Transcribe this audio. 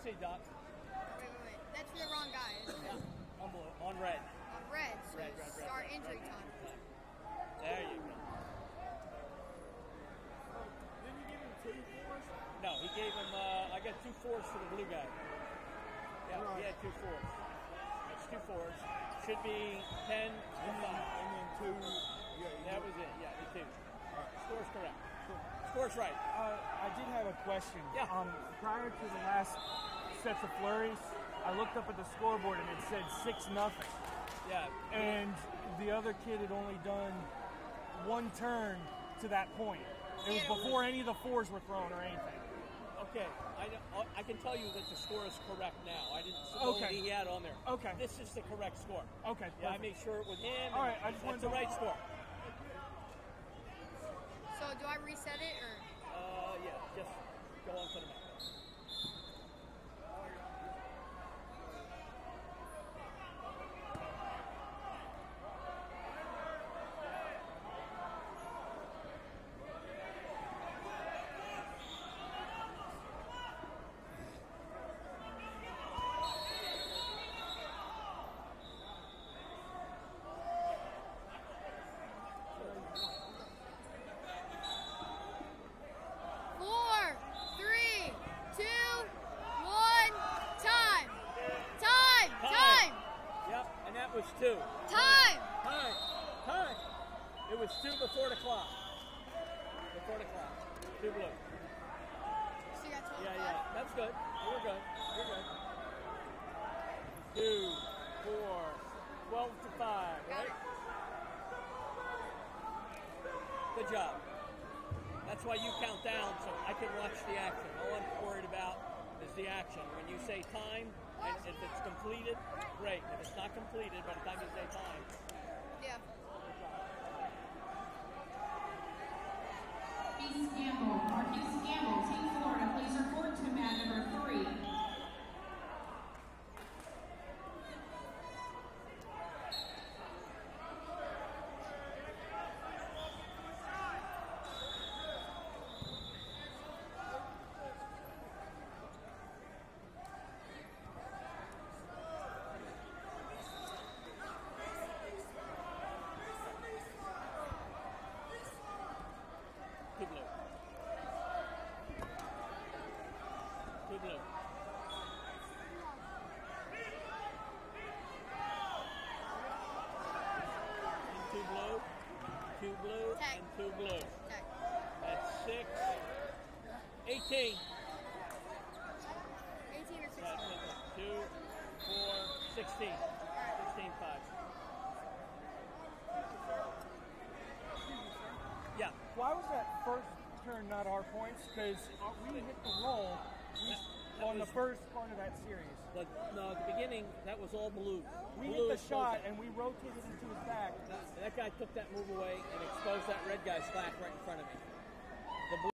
see, Doc. Wait. That's for the wrong guy, isn't it? Yeah. On blue. On red. On red, so Red. start injury time. There you go. Didn't you give him 2 fours? No, he gave him, I got 2 fours for the blue guy. Yeah, Right. he had 2 fours. That's 2 fours. Should be 10 to 5. And then 2. That was it. Yeah, the 2. Score's correct. Score's right. I did have a question. Yeah. Prior to the last sets of flurries, I looked up at the scoreboard and it said 6-0. Yeah. And the other kid had only done 1 turn to that point. It was before any of the fours were thrown or anything. Okay, I can tell you that the score is correct now. I didn't know what he had on there. Okay. This is the correct score. Okay. Yeah, I perfect. made sure it was him. All right, I just wanted that's the to- right score. So do I reset it or? Yeah, just go on to the map. That was 2. Time! It was 2 before the clock. Before the clock. 2 blue. So you got 12. Yeah. That's good. You're good. 2, 4, 12 to 5, right? Good job. That's why you count down so I can watch the action. All I'm worried about is the action. When you say time, and if it's completed, great. If it's not completed, by the time you say time. Yeah. Marcus Gamble, Team Florida, please report to mat number 3. Two blue. 2 blue. And 2 blue. 2 blue Tag. and 2 blue. Tag. That's 6. 18. 18 or 16? That's 2, 4, 16. 16, 5. Yeah. Why was that first turn not our points? Because we hit the roll on the first part of that series. No, at the beginning, that was all blue. We Blue hit the shot exposed and we rotated into his back. that guy took that move away and exposed that red guy's back right in front of me. The blue